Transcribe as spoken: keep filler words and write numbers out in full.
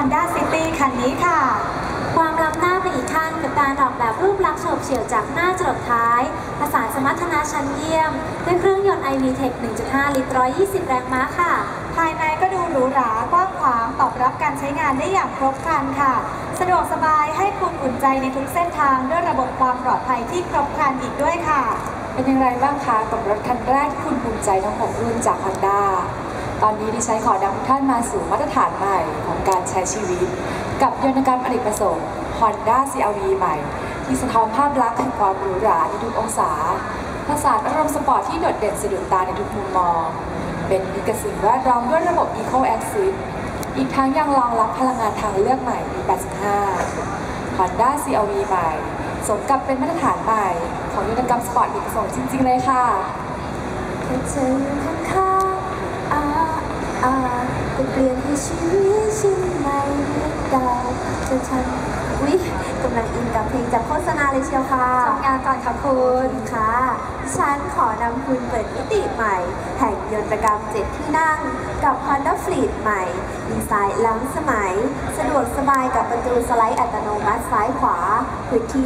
Honda City คันนี้ค่ะความล้ำหน้าไปอีกขั้นกับการออกแบบรูปลักษณ์โฉบเฉี่ยวจากหน้าจรดท้ายผสานสมรรถนะชั้นเยี่ยมด้วยเครื่องยนต์ ไอ วี Tech หนึ่งจุดห้า ลิตร หนึ่งร้อยยี่สิบ แรงม้าค่ะภายในก็ดูหรูหรากว้างขวางตอบรับการใช้งานได้อย่างครบครันค่ะสะดวกสบายให้คุณอุ่นใจในทุกเส้นทางด้วยระบบความปลอดภัยที่ครบครันอีกด้วยค่ะเป็นอย่างไรบ้างคะกับรถคันแรกที่คุณภูมิใจทั้งหกรุ่นจาก Honda ตอนนี้ดิฉันขอนำทุกท่านมาสู่มาตรฐานใหม่ของการใช้ชีวิตกับยนตกรรมอเนกประสงค์ Honda ซี อาร์ วี ใหม่ที่สะท้อนภาพลักษณ์แห่งความหรูหราในทุกองศาผสานอารมณ์สปอร์ตที่โดดเด่นสะดุดตาในทุกมุมมองเป็นมิตรกับสิ่งแวดล้อมด้วยระบบ Eco Assist อีกทั้งยังรองรับพลังงานทางเลือกใหม่ บี แปดสิบห้า Honda ซี อาร์ วี ใหม่สมกับเป็นมาตรฐานใหม่ของยนตกรรมสปอร์ตอเนกประสงค์จริงๆเลยค่ะแค่เธออยู่ข้างๆอ่าอ่าจะเปลี่ยนให้ชีวิตฉันไม่เดาจะทำวิกำลังอินกับเพลงจากโฆษณาเลยเชียวค่ะทำงานก่อนค่ะคุณค่ะฉันขอนำคุณเปิดมิติใหม่แห่งยนตกรรมเจ็ดที่นั่งกับ Honda Fleet ใหม่ดีไซน์ล้ำสมัยสะดวกสบายกับประตูสไลด์อัตโนมัติซ้ายขวาพื้นที่